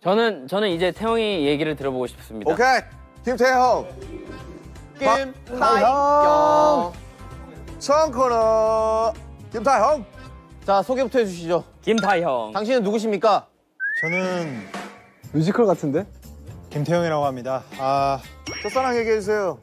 저는 이제 태형이 얘기를 들어보고 싶습니다. 오케이. 김태형. 김타형. 처음 코너 김태형. 자, 소개부터 해주시죠. 김타형. 당신은 누구십니까? 저는 뮤지컬 같은데? 김태형이라고 합니다. 첫사랑 얘기해주세요.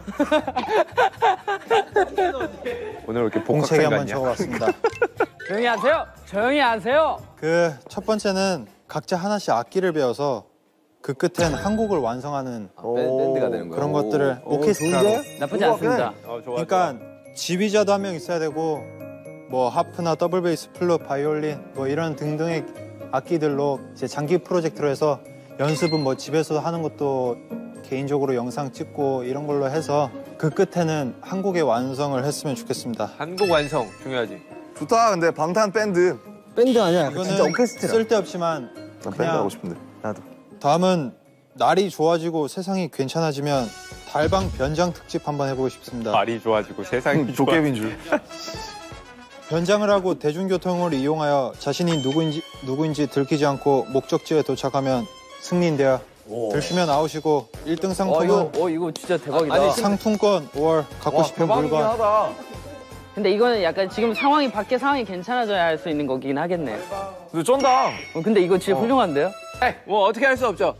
오늘 왜 이렇게 공책에 복학생 한번 같냐? 적어봤습니다. 조용히 하세요. 조용히 하세요. 그 첫 번째는 각자 하나씩 악기를 배워서 그 끝엔 한 곡을 완성하는 밴드가 되는 거예요. 그런 것들을 오케스트라로. 나쁘지 않습니다. 그러니까 지휘자도 한 명 있어야 되고 뭐 하프나 더블 베이스, 플룻, 바이올린 뭐 이런 등등의 악기들로 이제 장기 프로젝트로 해서 연습은 뭐 집에서 하는 것도 개인적으로 영상 찍고 이런 걸로 해서 그 끝에는 한 곡의 완성을 했으면 좋겠습니다. 한국 완성 중요하지. 좋다. 근데 방탄 밴드. 밴드 아니야. 이거는 진짜 오케스트라. 쓸데없지만 난 밴드 하고 싶은데. 나도. 다음은 날이 좋아지고 세상이 괜찮아지면 달방 변장 특집 한번 해보고 싶습니다. 말이 좋아지고 세상이 도깨비인 줄. 변장을 하고 대중교통을 이용하여 자신이 누구인지 들키지 않고 목적지에 도착하면 승리인데요. 들키면 아웃이고 1등 상품은 이거 진짜 대박이다. 아니, 상품권 5월 갖고 싶은 물건. 하다. 근데 이거는 약간 지금 상황이 밖에 상황이 괜찮아져야 할 수 있는 거긴 하겠네. 근데 쩐다. 근데 이거 진짜 훌륭한데요? 뭐 어떻게 할 수 없죠.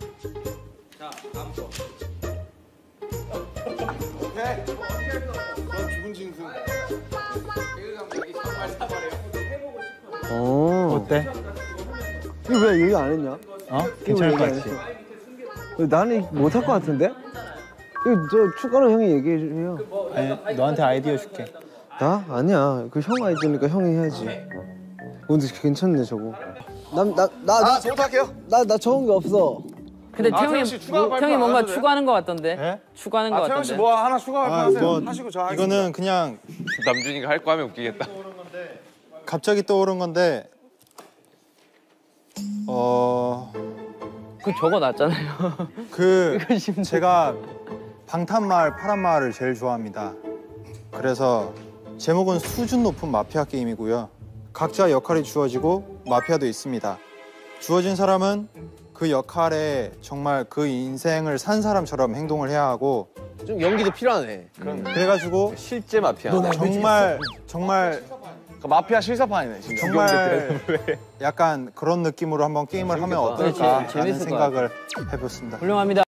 어때? 이거 왜 얘기 안 했냐? 괜찮을 것 같지? 나는 못할 것 같은데? 이거 저 추가로 형이 얘기해줘요. 아니, 너한테 아이디어 줄게. 나? 아니야. 그 형 아이디어니까 형이 해야지. 근데 괜찮네 저거. 나 잘못할게요. 나 적은 게 없어. 근데 태형이 뭔가 돼요? 추가하는 것 같던데? 네? 추가하는 것 같던데? 태형 씨 뭐 하나 추가하세요. 하시고 저 하겠습니다. 이거는 그냥 남준이가 할 거 하면 웃기겠다. 갑자기 떠오른 건데 그 적어놨잖아요. 그 이거 심지어. 제가 방탄마을, 파란마을을 제일 좋아합니다. 그래서 제목은 수준 높은 마피아 게임이고요. 각자 역할이 주어지고 마피아도 있습니다. 주어진 사람은 그 역할에 정말 그 인생을 산 사람처럼 행동을 해야 하고 좀 연기도 필요하네. 그래가지고 실제 마피아. 정말 마피아 실사판이네 진짜. 정말 약간 그런 느낌으로 한번 게임을 하면 어떨까 재밌을 하는 것 생각을 해봤습니다. 훌륭합니다.